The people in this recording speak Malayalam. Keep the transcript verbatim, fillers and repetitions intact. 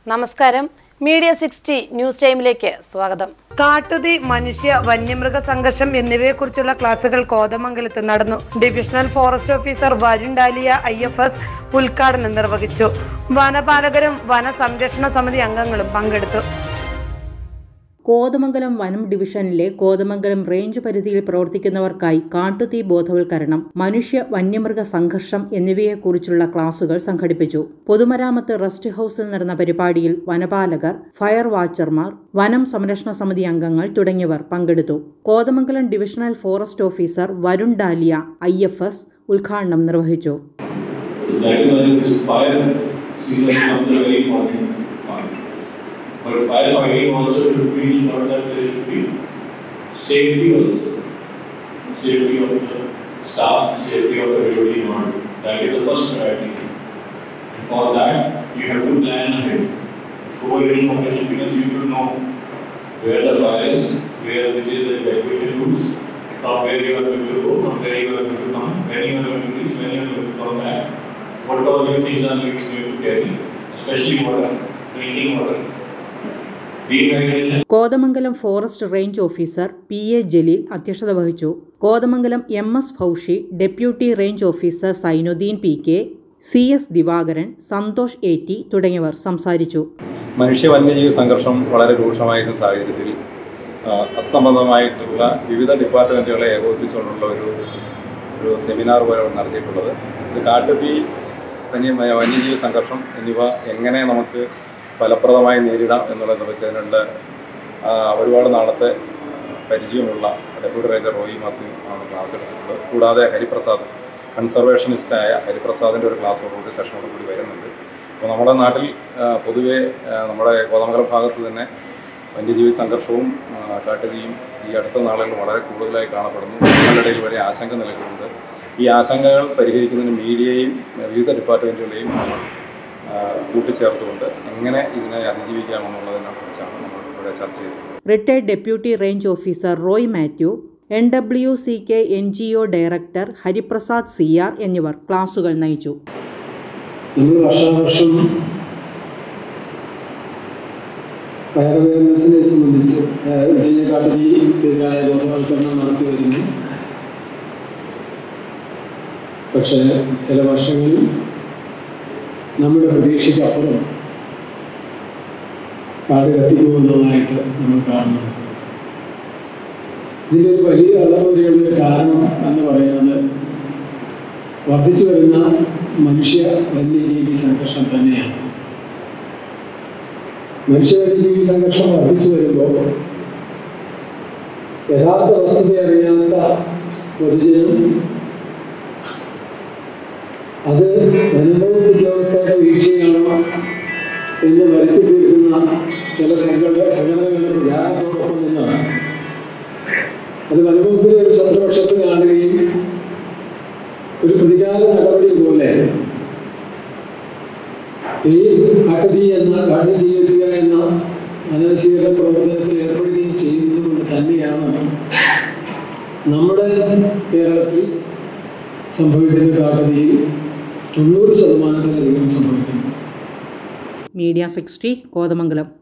നമസ്കാരം, മീഡിയ സിക്സ്റ്റി ന്യൂസ് ടൈമിലേക്ക് സ്വാഗതം. കാട്ടുതീ, മനുഷ്യ വന്യമൃഗ സംഘർഷം എന്നിവയെക്കുറിച്ചുള്ള ക്ലാസുകൾ കോതമംഗലത്ത് നടന്നു. Divisional forest officer Varun Dalia I F S ഉദ്ഘാടനം നിർവഹിച്ചു. വനപാലകരും വന സംരക്ഷണ സമിതി അംഗങ്ങളും പങ്കെടുത്തു. കോതമംഗലം വനം ഡിവിഷനിലെ കോതമംഗലം റേഞ്ച് പരിധിയിൽ പ്രവർത്തിക്കുന്നവർക്കായി കാട്ടുതീ ബോധവൽക്കരണം, മനുഷ്യ വന്യമൃഗ സംഘർഷം എന്നിവയെക്കുറിച്ചുള്ള ക്ലാസുകൾ സംഘടിപ്പിച്ചു. പൊതുമരാമത്ത് റെസ്റ്റ് ഹൌസിൽ നടന്ന പരിപാടിയിൽ വനപാലകർ, ഫയർ വാച്ചർമാർ, വനം സംരക്ഷണ സമിതി അംഗങ്ങൾ തുടങ്ങിയവർ പങ്കെടുത്തു. Kothamangalam divisional forest officer Varun Dalia I F S ഉദ്ഘാടനം നിർവഹിച്ചു. But firefighting also should be ensured that there should be safety also. Safety of the staff, safety of everybody involved. That is the first priority. And for that, you have to plan ahead. Before any operation, because you should know where the fire is, where which is the evacuation routes, from where you are going to go, from where you are going to come, when you are going to reach, when you are going to come back. What all your things are you going to carry, especially water, drinking water. Kothamangalam forest range officer P A Jaleel അധ്യക്ഷത വഹിച്ചു. Kothamangalam M S Bhaushi, deputy range officer Sainudheen P K, C S Divakaran, Santhosh A T തുടങ്ങിയവർ സംസാരിച്ചു. മനുഷ്യ വന്യജീവി സംഘർഷം വളരെ രൂക്ഷമായിരുന്ന സാഹചര്യത്തിൽ അതുസംബന്ധമായിട്ടുള്ള വിവിധ ഡിപ്പാർട്ട്മെൻറ്റുകളെ ഏകോപിപ്പിച്ചുകൊണ്ടുള്ള ഒരു ഒരു സെമിനാർ പോലെ നടത്തിയിട്ടുള്ളത്. ഇത് കാട്ടുതീ, വന്യ വന്യജീവി സംഘർഷം എന്നിവ എങ്ങനെ നമുക്ക് ഫലപ്രദമായി നേരിടാം എന്നുള്ളത് വെച്ചതിനുള്ള ഒരുപാട് നാളത്തെ പരിചയമുള്ള ഡെപ്യൂട്ടി റേഞ്ചർ റോയി മാത്യു ആണ് ക്ലാസ് എടുക്കുന്നത്. കൂടാതെ ഹരിപ്രസാദ്, കൺസർവേഷനിസ്റ്റായ ഹരിപ്രസാദിൻ്റെ ഒരു ക്ലാസ്സോടുകൂടി സെഷനോട് കൂടി വരുന്നുണ്ട്. അപ്പോൾ നമ്മുടെ നാട്ടിൽ പൊതുവെ നമ്മുടെ കോതമംഗലം ഭാഗത്ത് തന്നെ വന്യജീവി സംഘർഷവും കാട്ടുതീയും ഈ അടുത്ത നാളുകളിൽ വളരെ കൂടുതലായി കാണപ്പെടുന്നു. ജനങ്ങളിടയിൽ വലിയ ആശങ്ക നിലനിൽക്കുന്നുണ്ട്. ഈ ആശങ്കകൾ പരിഹരിക്കുന്നതിന് മീഡിയയും വിവിധ ഡിപ്പാർട്ട്മെൻറ്റുകളെയും നമ്മൾ കൂട്ടിച്ചേർത്തുകൊണ്ട് എങ്ങനെ ഇതിനെ അതിജീവിക്കാമെന്നുള്ളതിനെ കുറിച്ചാണ് നമ്മൾ ഇവിടെ ചർച്ച ചെയ്തത്. Retired deputy range officer Roy Mathew, N W C K N G O director Hariprasad C R എന്നിവർ ക്ലാസുകൾ നയിച്ചു. വർഷാവർഷം ഫയർ അവയർനെസ്സിനെ സംബന്ധിച്ച് കാട്ടുതീക്കെതിരായ ബോധവൽക്കരണം നടത്തി വരുന്നു. പക്ഷേ ചില വർഷങ്ങളിൽ നമ്മുടെ പ്രതീക്ഷയ്ക്കപ്പുറം കാട് കത്തിപ്പോകുന്നതായിട്ട് നമ്മൾ കാണുന്നുണ്ട്. ഇതിൻ്റെ ഒരു വലിയ അളവുകളുടെ കാരണം എന്ന് പറയുന്നത് വർദ്ധിച്ചു വരുന്ന മനുഷ്യ വന്യജീവി സംഘർഷം തന്നെയാണ്. മനുഷ്യ വന്യജീവി സംഘർഷം വർദ്ധിച്ചു വരുമ്പോൾ യഥാർത്ഥ വസ്തുത അറിയാത്ത പൊതുജനം അത് വനംവകുപ്പ് ഉദ്യോഗസ്ഥരുടെ വീഴ്ചയാണോ എന്ന് വരുത്തി തീർക്കുന്ന ചില സംഘടന സംഘടനകളുടെ പ്രചാരണത്തോടൊപ്പം നിന്നാണ് അത് വനംവകുപ്പിലെ ഒരു ശത്രുപക്ഷത്ത് കാണുകയും ഒരു പ്രതികാര നടപടി പോലെ ഈ കാട്ടുതീ എന്ന കാട്ടിൽ തീയെത്തുക എന്ന വനനശീകരണ പ്രവർത്തനത്തിൽ ഏർപ്പെടുകയും ചെയ്യുന്നത് കൊണ്ട് തന്നെയാണ് നമ്മുടെ കേരളത്തിൽ സംഭവിക്കുന്ന കാട്ടുതീയിൽ തൊണ്ണൂറ് ശതമാനത്തിലധികം സംഭവിക്കുന്നത്. Media sixty Kothamangalam.